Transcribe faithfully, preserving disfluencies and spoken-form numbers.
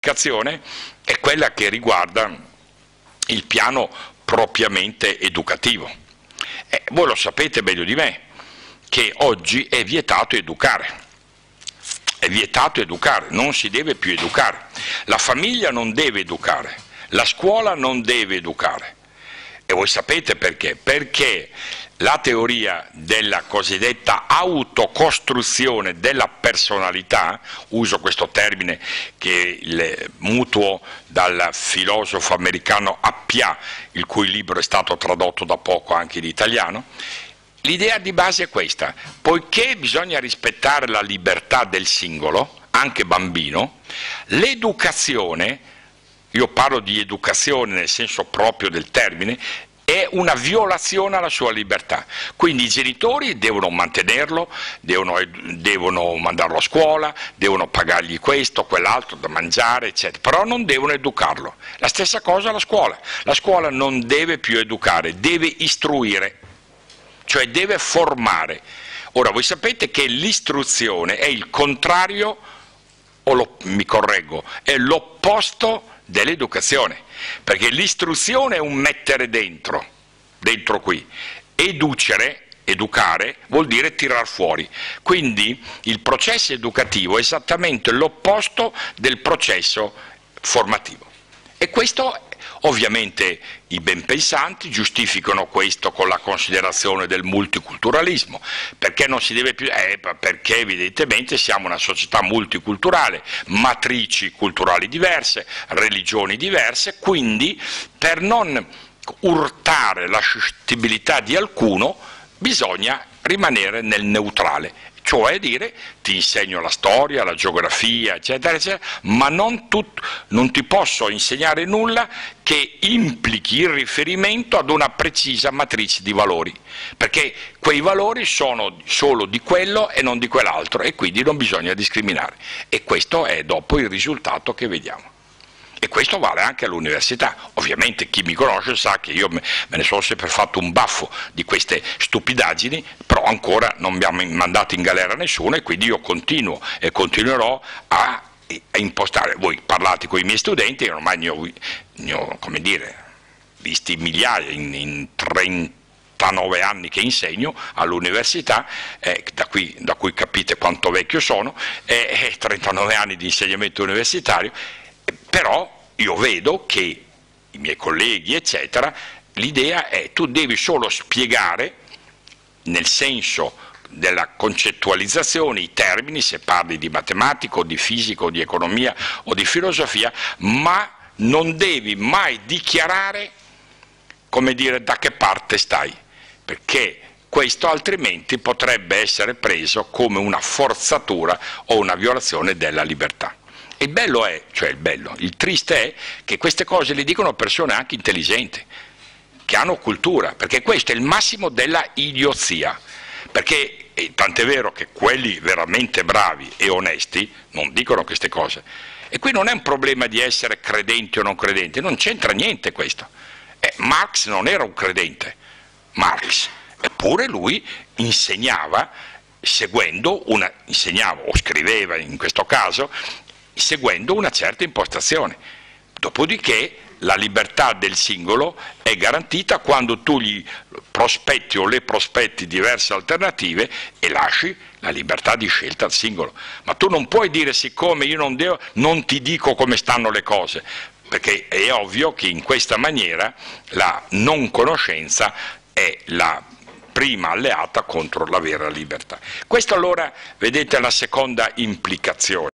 implicazione è quella che riguarda il piano propriamente educativo. Eh, voi lo sapete meglio di me, che oggi è vietato educare. È vietato educare, non si deve più educare. La famiglia non deve educare, la scuola non deve educare. E voi sapete perché? Perché la teoria della cosiddetta autocostruzione della personalità, uso questo termine che il mutuo dal filosofo americano Appiah, il cui libro è stato tradotto da poco anche in italiano. L'idea di base è questa: poiché bisogna rispettare la libertà del singolo, anche bambino, l'educazione, io parlo di educazione nel senso proprio del termine, è una violazione alla sua libertà. Quindi i genitori devono mantenerlo, devono, devono mandarlo a scuola, devono pagargli questo, quell'altro, da mangiare, eccetera, però non devono educarlo. La stessa cosa la scuola. La scuola non deve più educare, deve istruire, cioè deve formare. Ora, voi sapete che l'istruzione è il contrario, o lo, mi correggo, è l'opposto dell'educazione, perché l'istruzione è un mettere dentro, dentro qui, educere, educare vuol dire tirar fuori, quindi il processo educativo è esattamente l'opposto del processo formativo. E questo ovviamente i ben pensanti giustificano questo con la considerazione del multiculturalismo. Perché non si deve più? Eh, perché evidentemente siamo una società multiculturale, matrici culturali diverse, religioni diverse, quindi per non urtare la suscettibilità di alcuno bisogna rimanere nel neutrale. Cioè dire, ti insegno la storia, la geografia, eccetera, eccetera, ma non, tut, non ti posso insegnare nulla che implichi il riferimento ad una precisa matrice di valori, perché quei valori sono solo di quello e non di quell'altro, e quindi non bisogna discriminare. E questo è dopo il risultato che vediamo. E questo vale anche all'università. Ovviamente chi mi conosce sa che io me ne sono sempre fatto un baffo di queste stupidaggini, però ancora non mi hanno mandato in galera nessuno, e quindi io continuo e continuerò a, a impostare. Voi parlate con i miei studenti, io ormai ne ho, ne ho come dire, visti migliaia in, in trentanove anni che insegno all'università, eh, da, qui, da cui capite quanto vecchio sono, eh, trentanove anni di insegnamento universitario. Però io vedo che i miei colleghi, eccetera, l'idea è tu devi solo spiegare, nel senso della concettualizzazione, i termini, se parli di matematica o di fisica o di economia o di filosofia, ma non devi mai dichiarare, come dire, da che parte stai, perché questo altrimenti potrebbe essere preso come una forzatura o una violazione della libertà. Il bello è, cioè il bello, il triste è che queste cose le dicono persone anche intelligenti, che hanno cultura, perché questo è il massimo della idiozia, perché eh, tant'è vero che quelli veramente bravi e onesti non dicono queste cose. E qui non è un problema di essere credenti o non credenti, non c'entra niente questo. Eh, Marx non era un credente, Marx, eppure lui insegnava seguendo una, insegnava o scriveva in questo caso, seguendo una certa impostazione. Dopodiché la libertà del singolo è garantita quando tu gli prospetti o le prospetti diverse alternative e lasci la libertà di scelta al singolo. Ma tu non puoi dire, siccome io non, devo, non ti dico come stanno le cose, perché è ovvio che in questa maniera la non conoscenza è la prima alleata contro la vera libertà. Questa allora, vedete, è la seconda implicazione.